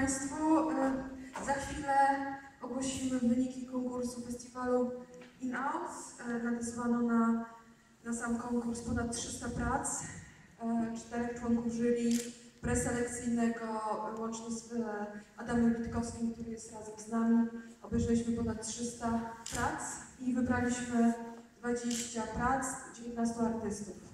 Państwu. Za chwilę ogłosimy wyniki konkursu festiwalu In-Out. Nadesłano na sam konkurs ponad 300 prac, 4 członków jury preselekcyjnego, łącznie z Adamem Witkowskim, który jest razem z nami. Obejrzeliśmy ponad 300 prac i wybraliśmy 20 prac, 19 artystów.